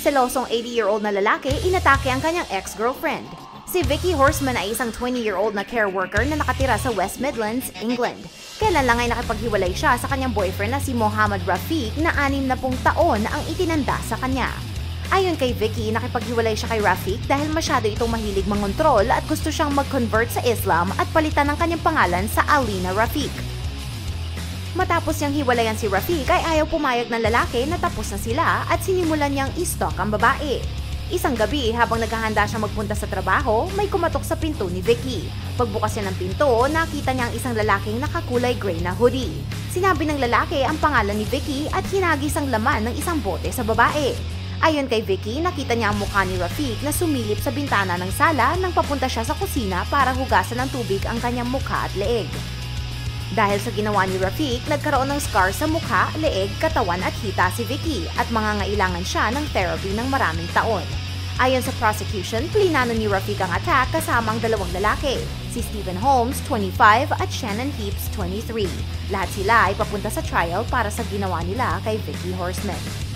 Selosong 80-year-old na lalaki inatake ang kanyang ex-girlfriend. Si Vicky Horseman ay isang 20-year-old na care worker na nakatira sa West Midlands, England. Kailan lang ay nakipaghiwalay siya sa kanyang boyfriend na si Mohammed Rafiq na 60 taon ang itinanda sa kanya. Ayon kay Vicky, nakipaghiwalay siya kay Rafiq dahil masyado itong mahilig mangontrol at gusto siyang mag-convert sa Islam at palitan ang kanyang pangalan sa Alina Rafiq. Matapos niyang hiwalayan si Rafiq ay ayaw pumayag ng lalaki na tapos na sila at sinimulan niyang i-stalk ang babae. Isang gabi, habang naghahanda siya magpunta sa trabaho, may kumatok sa pinto ni Vicky. Pagbukas niya ng pinto, nakita niya ang isang lalaking nakakulay gray na hoodie. Sinabi ng lalaki ang pangalan ni Vicky at hinagis ang laman ng isang bote sa babae. Ayon kay Vicky, nakita niya ang mukha ni Rafiq na sumilip sa bintana ng sala nang papunta siya sa kusina para hugasan ng tubig ang kanyang mukha at leeg. Dahil sa ginawa ni Rafiq, nagkaroon ng scar sa mukha, leeg, katawan at hita si Vicky at mangangailangan siya ng therapy ng maraming taon. Ayon sa prosecution, plinano ni Rafiq ang attack kasama ang dalawang lalaki, si Stephen Holmes, 25 at Shannon Heaps, 23. Lahat sila ay papunta sa trial para sa ginawa nila kay Vicky Horseman.